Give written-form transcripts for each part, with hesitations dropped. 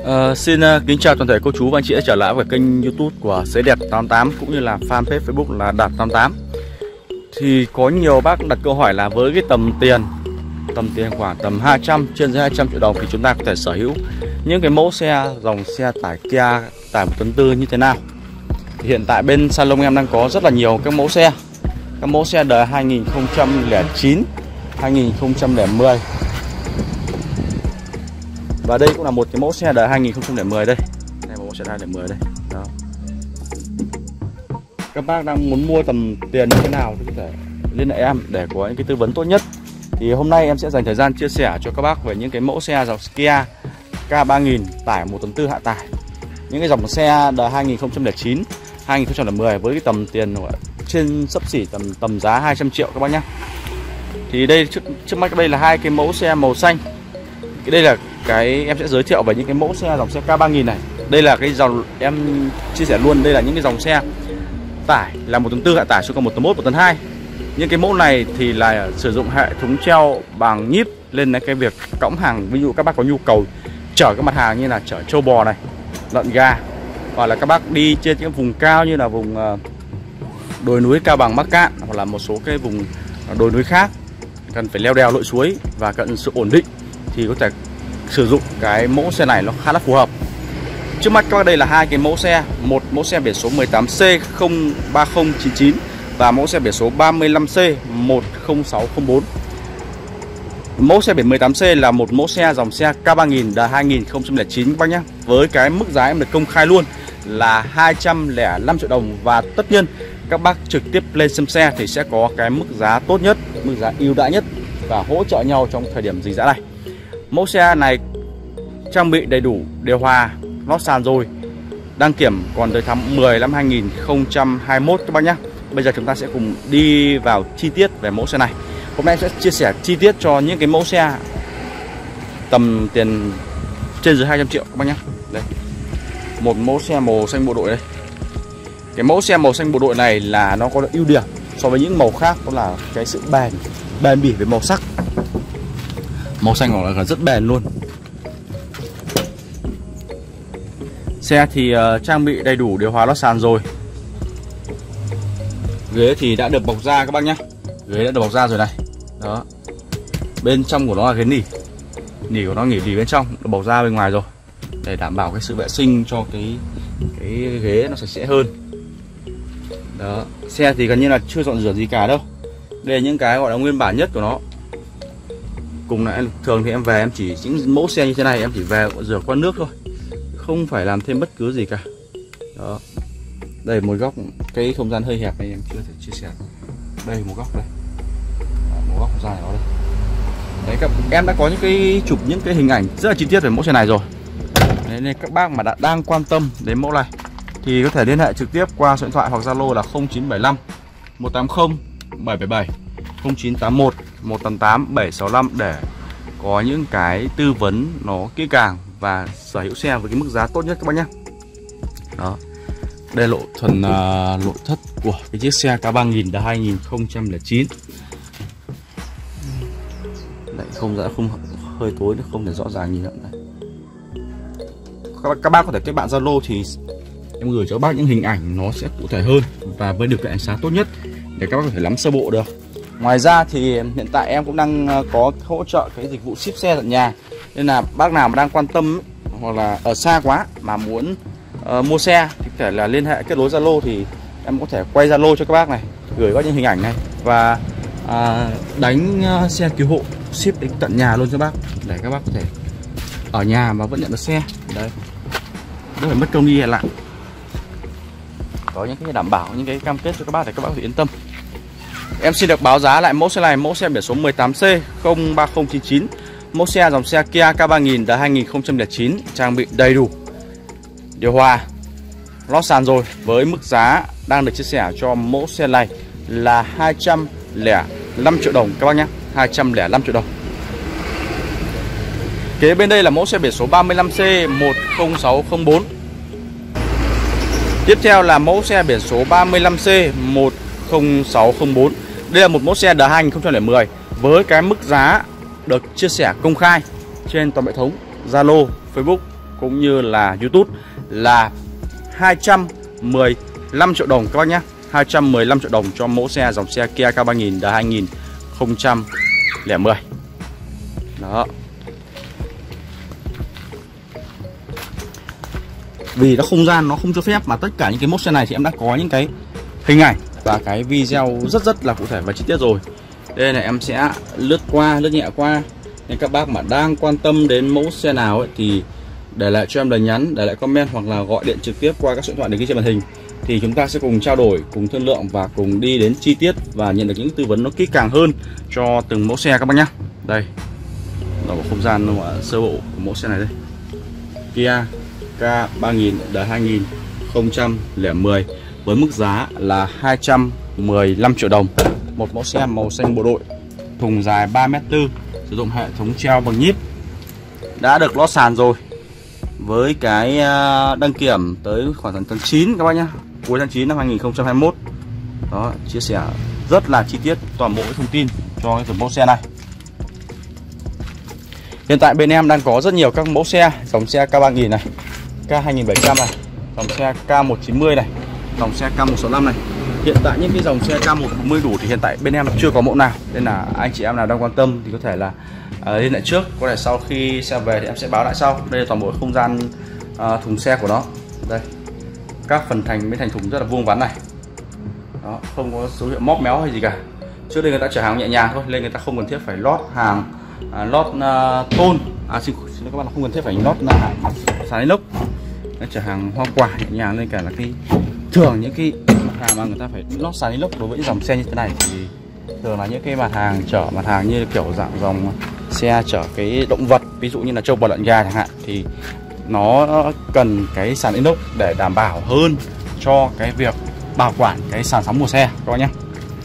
Xin kính chào toàn thể cô chú và anh chị đã trở lại với kênh YouTube của Xe Đẹp 88 cũng như là fanpage Facebook là Đạt 88. Thì có nhiều bác đặt câu hỏi là với cái tầm tiền khoảng tầm 200 trên dưới 200 triệu đồng thì chúng ta có thể sở hữu những cái mẫu xe dòng xe tải Kia tải 1,4 tấn như thế nào. Thì hiện tại bên salon em đang có rất là nhiều các mẫu xe đời 2009, 2010. Và đây cũng là một cái mẫu xe đời 2010 đây. Đây là mẫu xe 2010 đây. Đó. Các bác đang muốn mua tầm tiền như thế nào thì có thể liên hệ em để có những cái tư vấn tốt nhất. Thì hôm nay em sẽ dành thời gian chia sẻ cho các bác về những cái mẫu xe dòng Kia K3000 tải 1,4 tấn hạ tải. Những cái dòng xe đời 2009, 2010 với cái tầm tiền trên xấp xỉ tầm giá 200 triệu các bác nhé. Thì đây trước mắt đây là hai cái mẫu xe màu xanh. Đây là cái em sẽ giới thiệu về những cái mẫu xe dòng xe K3000 này. Đây là cái dòng em chia sẻ luôn, đây là những cái dòng xe tải là 1,4 tấn hạ tải số còn 1,1 tấn, 1,2 tấn. Những cái mẫu này thì là sử dụng hệ thống treo bằng nhíp lên cái việc cõng hàng. Ví dụ các bác có nhu cầu chở các mặt hàng như là chở trâu bò này, lợn gà, hoặc là các bác đi trên những vùng cao như là vùng đồi núi Cao Bằng, Bắc Cạn, hoặc là một số cái vùng đồi núi khác cần phải leo đèo lội suối và cần sự ổn định thì có thể sử dụng cái mẫu xe này nó khá là phù hợp. Trước mắt các bác đây là hai cái mẫu xe, một mẫu xe biển số 18C03099 và mẫu xe biển số 35C10604. Mẫu xe biển 18C là một mẫu xe dòng xe K3000 đời 2009 các bác nhé. Với cái mức giá em được công khai luôn là 205 triệu đồng, và tất nhiên các bác trực tiếp lên xem xe thì sẽ có cái mức giá tốt nhất, mức giá ưu đãi nhất và hỗ trợ nhau trong thời điểm dịch giã này. Mẫu xe này trang bị đầy đủ điều hòa, lót sàn rồi, đăng kiểm còn tới tháng 10 năm 2021 các bác nhé. Bây giờ chúng ta sẽ cùng đi vào chi tiết về mẫu xe này. Hôm nay sẽ chia sẻ chi tiết cho những cái mẫu xe tầm tiền trên dưới 200 triệu các bác nhé. Đây, một mẫu xe màu xanh bộ đội đây. Cái mẫu xe màu xanh bộ đội này là nó có ưu điểm so với những màu khác, đó là cái sự bền bỉ về màu sắc. Màu xanh của nó là rất bền luôn. Xe thì trang bị đầy đủ điều hòa lót sàn rồi. Ghế thì đã được bọc da các bác nhé. Ghế đã được bọc da rồi này. Đó. Bên trong của nó là ghế nỉ. Nỉ của nó nỉ bên trong, được bọc da bên ngoài rồi. Để đảm bảo cái sự vệ sinh cho cái ghế nó sạch sẽ hơn. Đó. Xe thì gần như là chưa dọn rửa gì cả đâu. Đây là những cái gọi là nguyên bản nhất của nó. Cùng là thường thì em về em chỉ những mẫu xe như thế này em chỉ về rửa qua nước thôi, không phải làm thêm bất cứ gì cả. Đó. Đây một góc, cái không gian hơi hẹp này em chưa thể chia sẻ. Đây một góc đây. Đó, một góc không gian này đó đây. Đấy, em đã có những cái chụp những cái hình ảnh rất là chi tiết về mẫu xe này rồi. Đấy, nên các bác mà đang quan tâm đến mẫu này thì có thể liên hệ trực tiếp qua số điện thoại hoặc Zalo là 0975 180 777, 0981 188 765 để có những cái tư vấn nó kỹ càng và sở hữu xe với cái mức giá tốt nhất các bác nhé. Đó. Đây là nội thất của cái chiếc xe K3000 đời 2009. Đấy, không hơi tối, không thể rõ ràng nhìn nữa. Các bác có thể kết bạn Zalo thì em gửi cho các bác những hình ảnh nó sẽ cụ thể hơn và với điều kiện ánh sáng tốt nhất để các bác có thể nắm sơ bộ được. Ngoài ra thì hiện tại em cũng đang có hỗ trợ cái dịch vụ ship xe tận nhà, nên là bác nào mà đang quan tâm hoặc là ở xa quá mà muốn mua xe thì có thể là liên hệ kết nối Zalo, thì em có thể quay Zalo cho các bác này, gửi các những hình ảnh này và đánh xe cứu hộ ship đến tận nhà luôn cho bác, để các bác có thể ở nhà mà vẫn nhận được xe. Đấy, đỡ phải mất công đi lại, có những cái đảm bảo, những cái cam kết cho các bác để các bác có thể yên tâm. Em xin được báo giá lại mẫu xe này, mẫu xe biển số 18C03099, mẫu xe dòng xe Kia K3000 đời 2009, trang bị đầy đủ điều hòa, lót sàn rồi, với mức giá đang được chia sẻ cho mẫu xe này là 205 triệu đồng các bác nhé, 205 triệu đồng. Kế bên đây là mẫu xe biển số 35C10604. Tiếp theo là mẫu xe biển số 35C10604. Đây là một mẫu xe đời 2010 với cái mức giá được chia sẻ công khai trên toàn hệ thống Zalo, Facebook cũng như là YouTube là 215 triệu đồng các bác nhé. 215 triệu đồng cho mẫu xe dòng xe Kia K3000 đời 2010. Đó. Vì nó không gian nó không cho phép, mà tất cả những cái mẫu xe này thì em đã có những cái hình ảnh và cái video rất là cụ thể và chi tiết rồi. Đây này, em sẽ lướt nhẹ qua. Nên các bác mà đang quan tâm đến mẫu xe nào ấy, thì để lại cho em lời nhắn, để lại comment hoặc là gọi điện trực tiếp qua các số điện thoại được ghi trên màn hình, thì chúng ta sẽ cùng trao đổi, cùng thương lượng và cùng đi đến chi tiết và nhận được những tư vấn nó kỹ càng hơn cho từng mẫu xe các bác nhé. Đây là một không gian sơ bộ của mẫu xe này đây. Kia K3000 đời 2010 với mức giá là 215 triệu đồng. Một mẫu xe màu xanh bộ đội, thùng dài 3m4, sử dụng hệ thống treo bằng nhíp, đã được lót sàn rồi, với cái đăng kiểm tới khoảng tháng 9 các bác nhé, cuối tháng 9 năm 2021. Đó, chia sẻ rất là chi tiết toàn bộ thông tin cho cái mẫu xe này. Hiện tại bên em đang có rất nhiều các mẫu xe, dòng xe K3000 này, K2700 này, dòng xe K190 này, dòng xe K165 này. Hiện tại những cái dòng xe K140 đủ thì hiện tại bên em chưa có mẫu nào, nên là anh chị em nào đang quan tâm thì có thể là liên hệ trước, có thể sau khi xe về thì em sẽ báo lại sau. Đây là toàn bộ không gian thùng xe của nó. Đây, các phần thành bên thành thùng rất là vuông vắn này. Đó, không có dấu hiệu móp méo hay gì cả. Trước đây người ta chở hàng nhẹ nhàng thôi, nên người ta không cần thiết phải lót hàng, lót tôn. Xin các bạn, không cần thiết phải lót sàn inox. Chở hàng hoa quả nhẹ nhàng, nên cả là cái thường những cái mặt hàng mà người ta phải lót sàn inox đối với những dòng xe như thế này thì thường là những cái mặt hàng chở mặt hàng như kiểu dạng dòng xe chở cái động vật, ví dụ như là trâu bò lợn gà chẳng hạn, thì nó cần cái sàn inox để đảm bảo hơn cho cái việc bảo quản cái sàn sóng của xe các bạn nhé.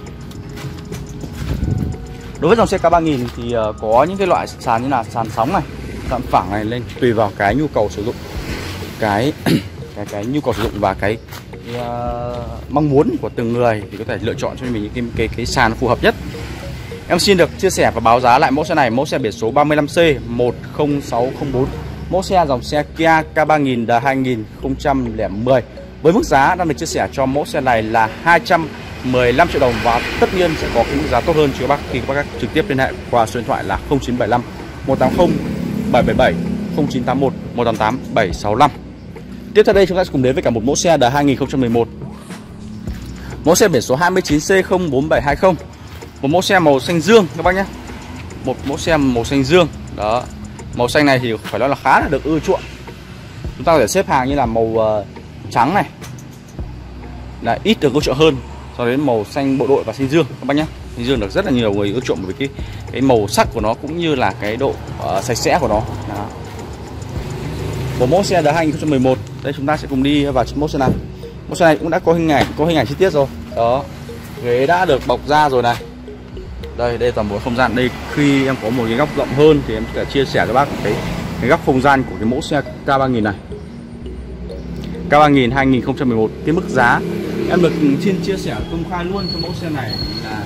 Đối với dòng xe K3000 thì có những cái loại sàn như là sàn sóng này, sàn phẳng này, lên tùy vào cái nhu cầu sử dụng, cái nhu cầu sử dụng và cái mong muốn của từng người thì có thể lựa chọn cho mình những cái sàn phù hợp nhất. Em xin được chia sẻ và báo giá lại mẫu xe này, mẫu xe biển số 35C10604, mẫu xe dòng xe Kia K3000 đời 2010 với mức giá đang được chia sẻ cho mẫu xe này là 215 triệu đồng, và tất nhiên sẽ có cái mức giá tốt hơn cho các bác khi các bác trực tiếp liên hệ qua số điện thoại là 0975 180 777, 0981 188 765. Tiếp theo đây chúng ta sẽ cùng đến với cả một mẫu xe đời 2011. Mẫu xe biển số 29C04720. Một mẫu xe màu xanh dương các bác nhé. Một mẫu xe màu xanh dương. Đó. Màu xanh này thì phải nói là khá là được ưa chuộng. Chúng ta có thể xếp hàng như là màu trắng này là ít được ưa chuộng hơn so đến màu xanh bộ đội và xanh dương các bác nhé. Xanh dương được rất là nhiều người ưa chuộng bởi cái màu sắc của nó cũng như là cái độ sạch sẽ của nó. Đó. Một mẫu xe đời 2011. Đây chúng ta sẽ cùng đi vào mẫu xe này. Mẫu xe này cũng đã có hình ảnh chi tiết rồi. Đó. Ghế đã được bọc da rồi này. Đây toàn bộ không gian. Đây khi em có một cái góc rộng hơn thì em sẽ chia sẻ cho bác cái góc không gian của cái mẫu xe K3000 này. K3000 2011, cái mức giá em được xin chia sẻ công khai luôn cho mẫu xe này là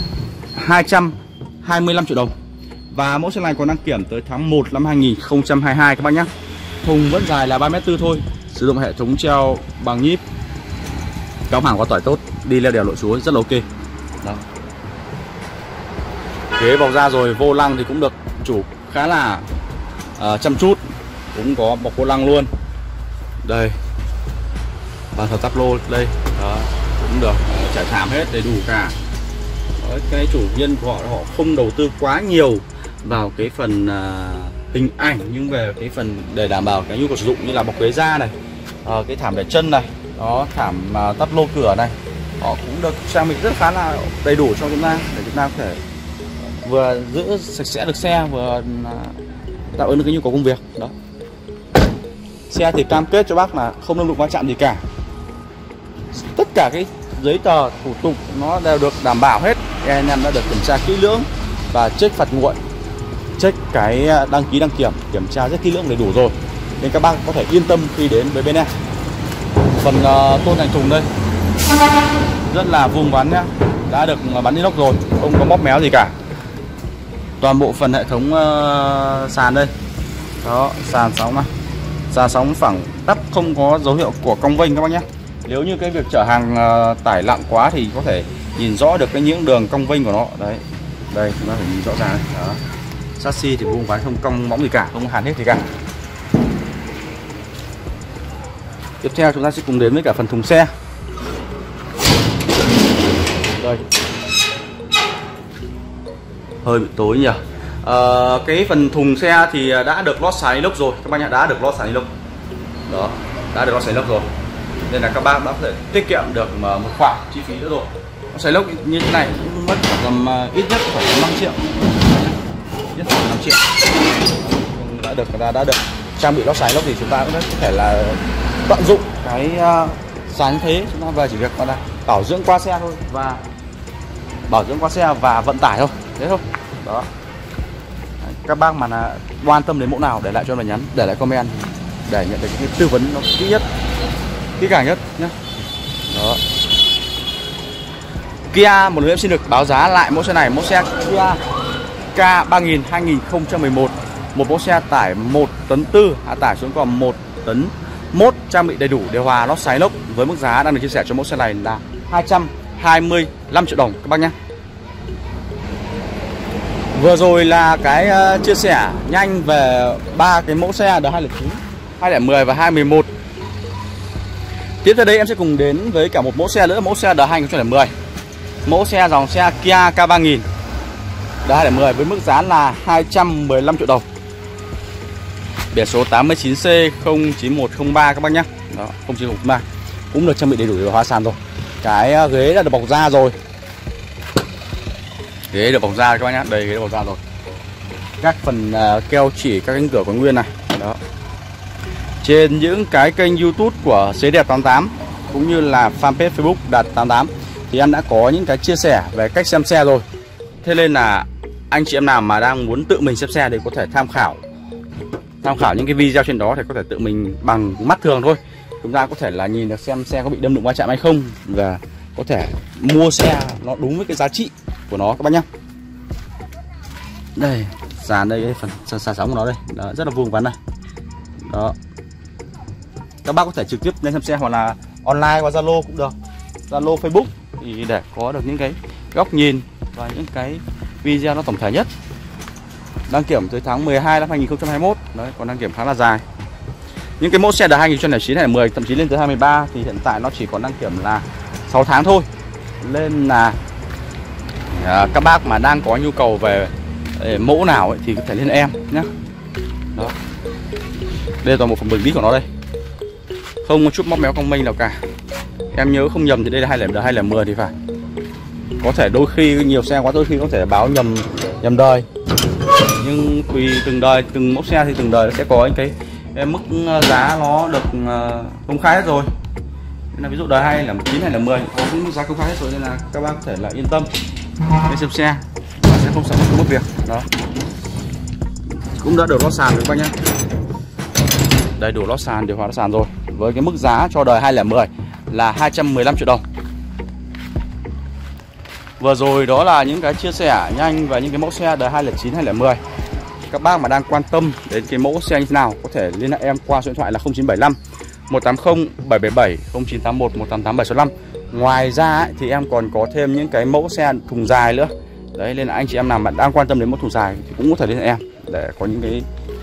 225 triệu đồng. Và mẫu xe này còn đăng kiểm tới tháng 1 năm 2022 các bác nhé. Thùng vẫn dài là 3m4 thôi, sử dụng hệ thống treo bằng nhíp, kéo hàng qua tỏi tốt, đi leo đèo lội suối rất là ok. Đó. Ghế bọc da rồi, vô lăng thì cũng được chủ khá là chăm chút, cũng có bọc vô lăng luôn. Đây, và thờ tắp lô đây. Đó, cũng được trải thảm hết đầy đủ cả. Đó, cái chủ nhân của họ không đầu tư quá nhiều vào cái phần hình ảnh, nhưng về cái phần để đảm bảo cái nhu cầu sử dụng như là bọc ghế da này, cái thảm để chân này, đó, thảm tắp lô cửa này, họ cũng được trang bị rất khá là đầy đủ cho chúng ta để chúng ta có thể vừa giữ sạch sẽ được xe, vừa tạo ứng được cái nhu cầu công việc. Đó. Xe thì cam kết cho bác là không đâm đụng va chạm gì cả. Tất cả cái giấy tờ thủ tục nó đều được đảm bảo hết. Anh em đã được kiểm tra kỹ lưỡng và check phạt nguội, check cái đăng ký đăng kiểm, kiểm tra rất kỹ lưỡng đầy đủ rồi, nên các bác có thể yên tâm khi đến với bên em. Phần tôn thành thùng đây rất là vuông vắn nhá, đã được bắn inox rồi, không có móp méo gì cả. Toàn bộ phần hệ thống sàn đây, đó, sàn sóng này, Dàn sóng phẳng tắp, không có dấu hiệu của cong vênh các bác nhé. Nếu như cái việc chở hàng tải nặng quá thì có thể nhìn rõ được cái những đường cong vênh của nó. Đấy, đây chúng ta phải nhìn rõ ràng đấy. Đó. Chassis thì vuông vắn, không cong móng gì cả, không hàn hết gì cả. Tiếp theo chúng ta sẽ cùng đến với cả phần thùng xe. Đây, hơi bị tối nhỉ. Cái phần thùng xe thì đã được lót sàn inox rồi các bác nhé, đã được lót sàn inox. Đó, đã được lót sàn inox rồi, nên là các bác đã có thể tiết kiệm được một khoản chi phí nữa rồi. Lót sàn inox như thế này cũng mất tầm ít nhất phải 5 triệu, ít nhất 5 triệu. Đã được trang bị lót sàn inox thì chúng ta cũng có thể là tận dụng cái sàn thế, chúng ta về chỉ việc là bảo dưỡng qua xe thôi, và bảo dưỡng qua xe và vận tải thôi, thế thôi. Đó. Các bác mà là quan tâm đến mẫu nào để lại cho mình nhắn, để lại comment để nhận được cái tư vấn nó kỹ nhất, kỹ càng nhất nhé. Đó. Kia một lần em xin được báo giá lại mẫu xe này, mẫu xe Kia K3000 2011, một mẫu xe tải 1,4 tấn, hạ tải xuống còn 1,1 tấn, trang bị đầy đủ điều hòa lót sàn inox, với mức giá đang được chia sẻ cho mẫu xe này là 225 triệu đồng các bác nhé. Vừa rồi là cái chia sẻ nhanh về 3 cái mẫu xe D209, 210 và 211. Tiếp theo đây em sẽ cùng đến với cả một mẫu xe nữa, mẫu xe D2010. Mẫu xe dòng xe Kia K3000 D210 với mức giá là 215 triệu đồng. Biển số 89C09103 các bác nhé. Đó, 09103. Cũng được trang bị đầy đủ điều hòa sàn rồi. Cái ghế đã được bọc da rồi. Ghế được bọc da các bác nhé, đây ghế được bọc da rồi. Các phần keo chỉ các cánh cửa còn nguyên này. Đó. Trên những cái kênh YouTube của Xế Đẹp 88 cũng như là fanpage Facebook Đạt 88 thì em đã có những cái chia sẻ về cách xem xe rồi. Thế nên là anh chị em nào mà đang muốn tự mình xem xe thì có thể tham khảo những cái video trên đó, thì có thể tự mình bằng mắt thường thôi. Chúng ta có thể là nhìn được xem xe có bị đâm đụng va chạm hay không, và có thể mua xe nó đúng với cái giá trị của nó các bác nhé. Đây, dàn đây, cái phần sàn sóng của nó đây. Đó, rất là vuông vắn này. Đó. Các bác có thể trực tiếp lên xem xe hoặc là online qua Zalo cũng được, Zalo, Facebook thì để có được những cái góc nhìn và những cái video nó tổng thể nhất. Đăng kiểm tới tháng 12 năm 2021. Đấy, còn đăng kiểm khá là dài. Những cái mẫu xe D2009, 2010 thậm chí lên tới 2023 thì hiện tại nó chỉ còn đăng kiểm là 6 tháng thôi. Nên là các bác mà đang có nhu cầu về mẫu nào ấy, thì có thể liên hệ em nhé. Đó. Đây là toàn bộ phần bình đít của nó đây. Không có chút móc méo cong mênh nào cả. Em nhớ không nhầm thì đây là 210 thì phải. Có thể đôi khi nhiều xe quá, đôi khi có thể báo nhầm đời. Nhưng tùy từng đời, từng mẫu xe thì từng đời nó sẽ có những cái mức giá nó được công khai hết rồi. Nên là ví dụ đời 209 hay là 10 có những mức giá công khai hết rồi, nên là các bác có thể là yên tâm để xem xe và sẽ không sợ mất việc. Đó. Cũng đã được lót sàn rồi các bác nhé. Đầy đủ lót sàn, điều hòa lót sàn rồi. Với cái mức giá cho đời 2010 là 215 triệu đồng. Vừa rồi đó là những cái chia sẻ nhanh về những cái mẫu xe D209, 2010. Các bác mà đang quan tâm đến cái mẫu xe như thế nào có thể liên hệ em qua số điện thoại là 0975 180 777, 0981 188 765. Ngoài ra ấy, thì em còn có thêm những cái mẫu xe thùng dài nữa. Đấy, nên là anh chị em nào mà đang quan tâm đến mẫu thùng dài thì cũng có thể liên hệ em để có những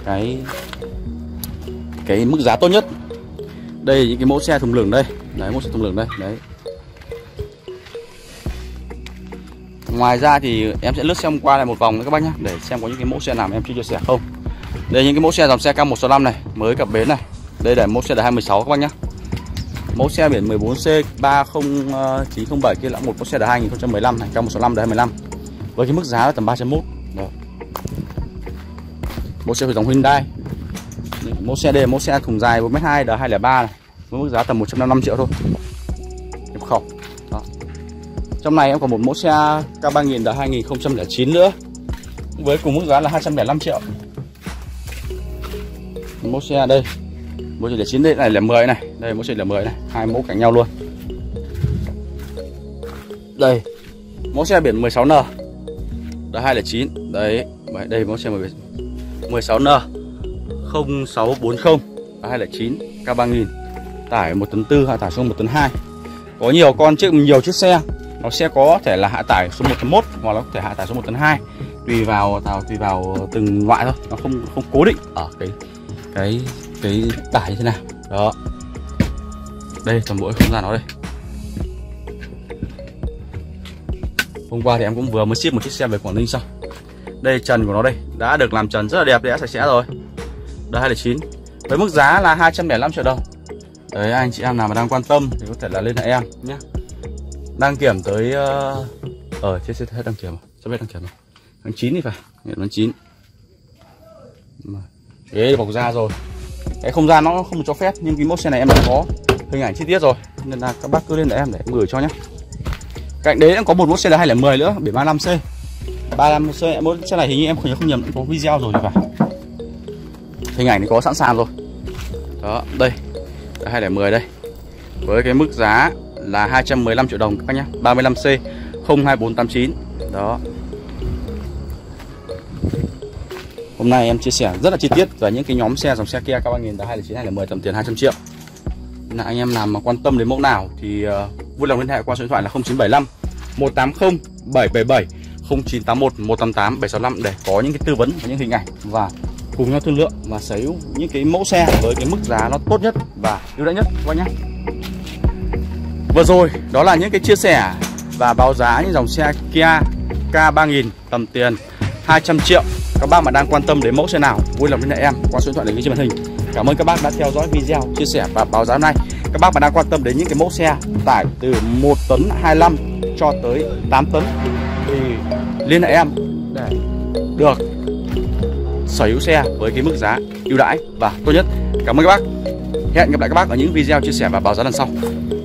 cái mức giá tốt nhất. Đây là những cái mẫu xe thùng lửng đây. Đấy, mẫu xe thùng lửng đây. Đấy. Ngoài ra thì em sẽ lướt xem qua lại một vòng nữa các bác nhé, để xem có những cái mẫu xe nào mà em chưa chia sẻ không. Đây những cái mẫu xe dòng xe K165 này, mới cập bến này. Đây là mẫu xe D216 các bác nhé. Mẫu xe biển 14C30907 kia là một mẫu xe D2015 này, K165 D215. Với cái mức giá là tầm 301. Đó. Mẫu xe dòng Hyundai. Mẫu xe đây là mẫu xe thùng dài 1m2 D203 này, với mức giá tầm 155 triệu thôi. Nhập khẩu. Đó. Trong này em còn một mẫu xe K3000 D2009 nữa, với cùng mức giá là 205 triệu. Mẫu xe đây, mẫu xe 9 đây là 10 này, đây mẫu xe là 10 này, hai mẫu cạnh nhau luôn. Đây, mẫu xe biển 16N D209, đấy, đây mẫu xe 16N 0640. 209 K3000, tải 1,4 tấn, hạ tải xuống 1,2 tấn. Có nhiều con nhiều chiếc xe nó sẽ có thể là hạ tải số 1,1 tấn hoặc là có thể hạ tải số 1,2 tấn, tùy vào từng loại thôi, nó không cố định ở cái tải như thế nào. Đó. Đây toàn bộ không gian nó đây. Hôm qua thì em cũng vừa mới ship một chiếc xe về Quảng Ninh xong. Đây trần của nó đây, đã được làm trần rất là đẹp, đã sạch sẽ rồi. Đây 209 với mức giá là 205 triệu đồng. Đấy, anh chị em nào mà đang quan tâm thì có thể là liên hệ em nhé. Đăng kiểm tới chết hết đăng kiểm, sắp hết đăng kiểm rồi. Tháng 9 thì phải, tháng 9. Ghế bọc da rồi. Cái không gian nó không cho phép, nhưng cái mẫu xe này em đã có hình ảnh chi tiết rồi, nên là các bác cứ liên hệ em để em gửi cho nhé. Cạnh đấy cũng có một mẫu xe là 210 nữa, biển 35C. 35C, mẫu xe này hình như em không nhầm có video rồi thì phải. Hình ảnh thì có sẵn sàng rồi. Đó, đây. 210 đây. Với cái mức giá là 215 triệu đồng các bác nhé. 35C 02489. Đó. Hôm nay em chia sẻ rất là chi tiết về những cái nhóm xe dòng xe Kia K3000 đã 209 210 tầm tiền 200 triệu. Nên là anh em nào mà quan tâm đến mẫu nào thì vui lòng liên hệ qua số điện thoại là 0975 180 777, 0981 188 765 để có những cái tư vấn và những hình ảnh và cùng nhau thương lượng và sở hữu những cái mẫu xe với cái mức giá nó tốt nhất và ưu đãi nhất các bác nhé. Vừa rồi đó là những cái chia sẻ và báo giá những dòng xe Kia K3000 tầm tiền 200 triệu. Các bác mà đang quan tâm đến mẫu xe nào vui lòng liên hệ em qua số điện thoại để ghi trên màn hình. Cảm ơn các bác đã theo dõi video chia sẻ và báo giá hôm nay. Các bác mà đang quan tâm đến những cái mẫu xe tải từ 1 tấn 25 cho tới 8 tấn thì liên hệ em để được sở hữu xe với cái mức giá ưu đãi và tốt nhất. Cảm ơn các bác. Hẹn gặp lại các bác ở những video chia sẻ và báo giá lần sau.